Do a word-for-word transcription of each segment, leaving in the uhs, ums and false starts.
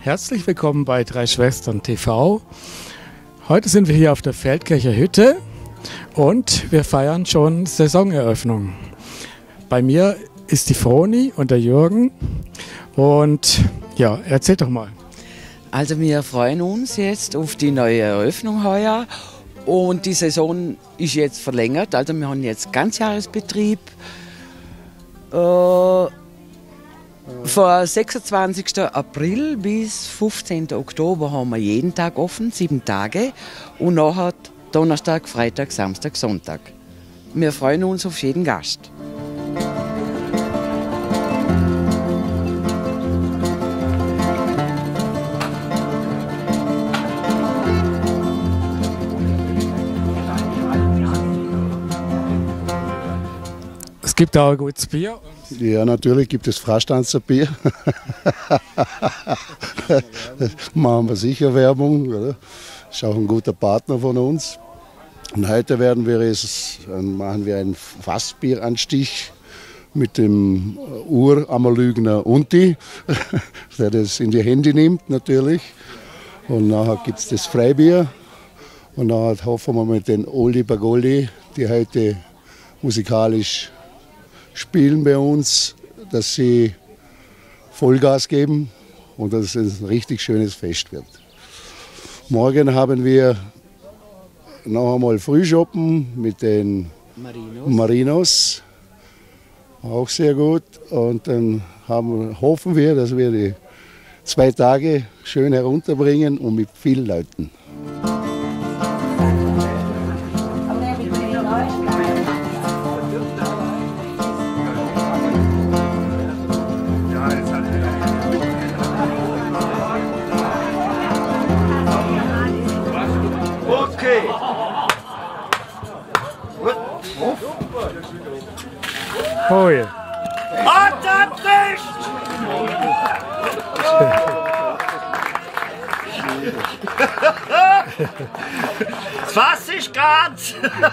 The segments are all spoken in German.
Herzlich willkommen bei Drei Schwestern T V. Heute sind wir hier auf der Feldkircher Hütte und wir feiern schon Saisoneröffnung. Bei mir ist die Froni und der Jürgen und ja, erzähl doch mal. Also wir freuen uns jetzt auf die neue Eröffnung heuer und die Saison ist jetzt verlängert, also wir haben jetzt Ganzjahresbetrieb. Äh, Von sechsundzwanzigsten April bis fünfzehnten Oktober haben wir jeden Tag offen, sieben Tage. Und nachher Donnerstag, Freitag, Samstag, Sonntag. Wir freuen uns auf jeden Gast. Es gibt auch ein gutes Bier. Ja, natürlich gibt es Frastanzer Bier. Machen wir sicher Werbung. Oder? Ist auch ein guter Partner von uns. Und heute werden wir es, machen wir einen Fassbieranstich mit dem Ur-Ammerlügner Unti, der das in die Hände nimmt natürlich. Und nachher gibt es das Freibier. Und nachher hoffen wir mit den Oldie Bagoldi, die heute musikalisch spielen bei uns, dass sie Vollgas geben und dass es ein richtig schönes Fest wird. Morgen haben wir noch einmal Frühschoppen mit den Marinos. Marinos, auch sehr gut. Und dann haben, hoffen wir, dass wir die zwei Tage schön herunterbringen und mit vielen Leuten. Oh ja. Und ab nicht! Das Fass ist ganz!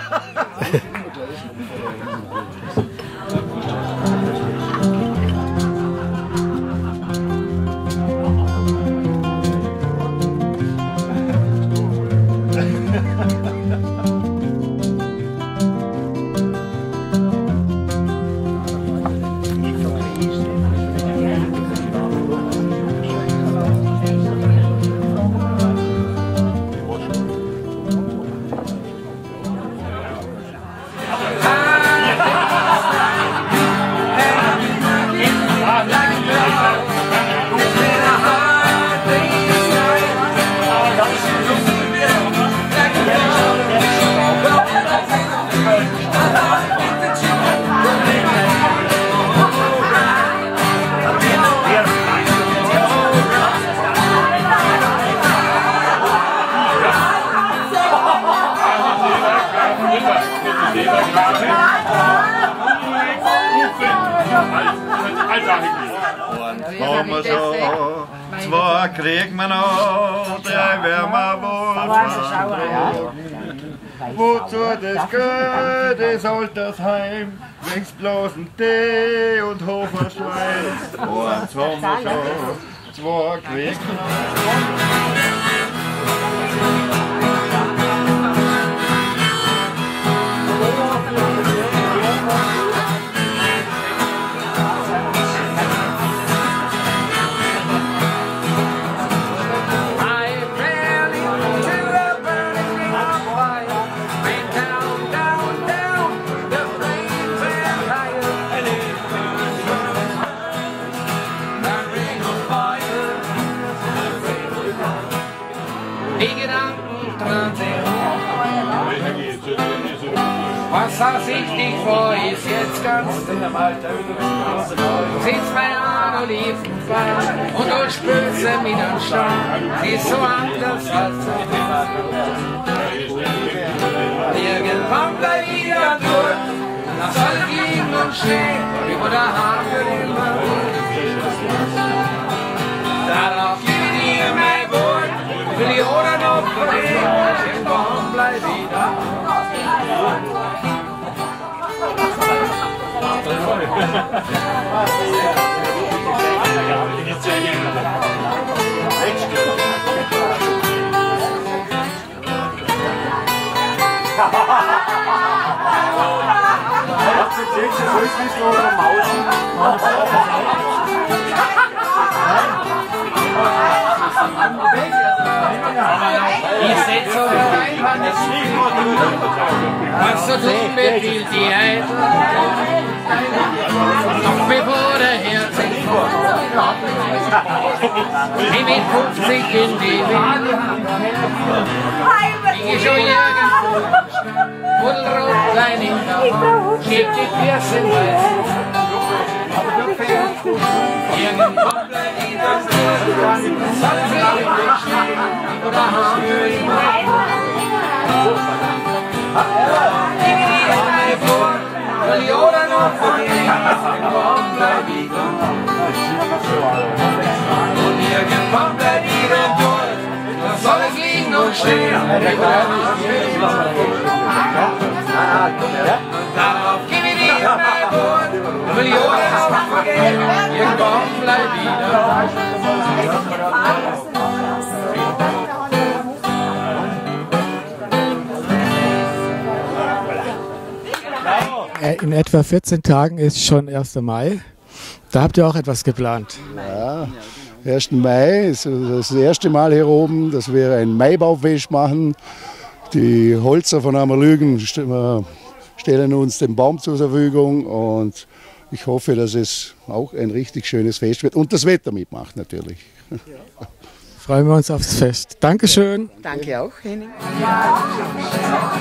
Haben wir schon, zwei kriegen wir noch, drei werden wir wohl. Wozu das Geld ist Altersheim, wächst bloß ein Tee und Hoferschwein. Eins haben wir schon, zwei kriegen wir noch. Wassersichtig vor ist jetzt ganz sitzt bei einem Olivenbaum und du spürst sie mit am Stamm, sie ist so anders als irgendwann bleibt wieder durch, nach soll liegen und stehen, über der Hafer immer darauf gebe ich dir mein Wort, will ich oder noch verlieren, irgendwann bleib ich da. Thank you. Ich setze auf ein Mann, was zu tun befiehlt die Eid. Noch bevor der Herz ich mit fünfzig in die Wind. Ich schon irgendwo, Pudelrot klein in der Hand, schieb die Pierce in weiß. Irgendwann bleibt die das soll sie nicht stehen, oder haben wir die Macht. Ich will die drei vor, weil die Oder noch vergehen, irgendwann bleibt die und irgendwann bleibt die dann dort, da soll es liegen und stehen, ich bleib nicht darauf gib ich die drei vor, weil die Oder noch vergehen, irgendwann bleibt die dann. In etwa vierzehn Tagen ist schon erster Mai. Da habt ihr auch etwas geplant. Ja, ersten Mai ist das erste Mal hier oben, dass wir ein Maibaufest machen. Die Holzer von Ammerlügen stellen uns den Baum zur Verfügung und ich hoffe, dass es auch ein richtig schönes Fest wird und das Wetter mitmacht natürlich. Freuen wir uns aufs Fest. Dankeschön. Danke auch, Henning.